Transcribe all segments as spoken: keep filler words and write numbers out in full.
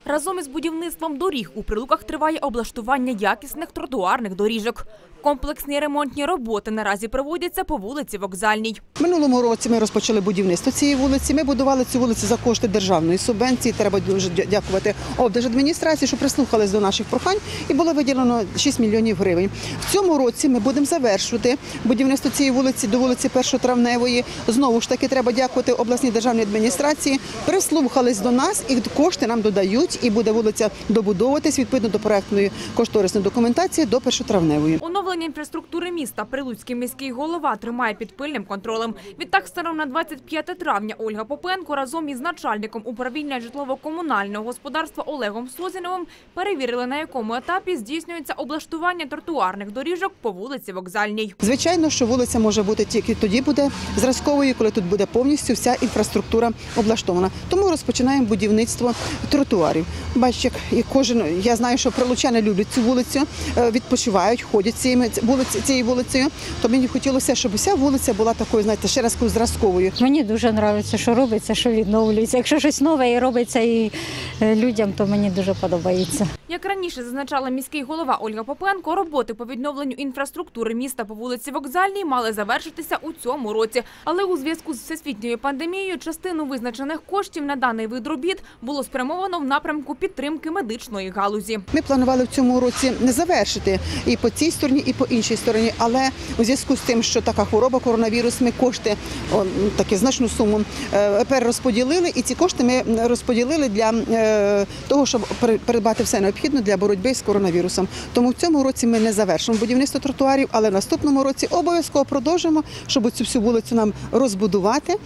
Разом із будівництвом доріг у Прилуках триває облаштування якісних тротуарних доріжок. Комплексні ремонтні роботи наразі проводяться по вулиці Вокзальній. Минулому році ми розпочали будівництво цієї вулиці. Ми будували цю вулицю за кошти державної субвенції. Треба дуже дякувати облдержадміністрації, що прислухались до наших прохань, і було виділено шість мільйонів гривень. В цьому році ми будемо завершувати будівництво цієї вулиці до вулиці Першотравневої. Знову ж таки, треба дякувати обласній державній адміністрації. Прислухались до нас і кошти нам додають, і буде вулиця добудовуватись відповідно до проектної кошторисної документації до Першотравневої. Оновлення інфраструктури міста Прилуцький міський голова тримає під пильним контролем. Відтак, станом на двадцять п'яте травня Ольга Попенко разом із начальником управління житлово-комунального господарства Олегом Созіновим перевірили, на якому етапі здійснюється облаштування тротуарних доріжок по вулиці Вокзальній. Звичайно, що вулиця може бути тільки тоді буде зразковою, коли тут буде повністю вся інфраструктура облаштована. Тому розпочинаємо будівництво тротуарів. Бачите, і кожен, я знаю, що прилучани люблять цю вулицю, відпочивають, ходять цією цією вулицею. То мені хотілося, щоб вся вулиця була такою, знаєте, ще раз зразковою. Мені дуже подобається, що робиться, що відновлюється. Якщо щось нове і робиться і людям, то мені дуже подобається. Як раніше зазначала міський голова Ольга Попенко, роботи по відновленню інфраструктури міста по вулиці Вокзальній мали завершитися у цьому році. Але у зв'язку з всесвітньою пандемією частину визначених коштів на даний вид робіт було спрямовано в напрямку підтримки медичної галузі. Ми планували в цьому році не завершити і по цій стороні, і по іншій стороні, але у зв'язку з тим, що така хвороба, коронавірус, ми кошти, о, таку значну суму, перерозподілили, і ці кошти ми розподілили для е, того, щоб придбати все необхідне для боротьби з коронавірусом. Тому в цьому році ми не завершимо будівництво тротуарів, але в наступному році обов'язково продовжимо, щоб цю всю вулицю нам розбудувати.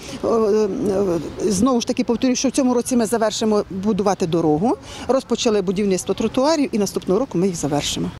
Знову ж таки повторюю, що в цьому році ми завершимо будувати дорогу, розпочали будівництво тротуарів і наступного року ми їх завершимо.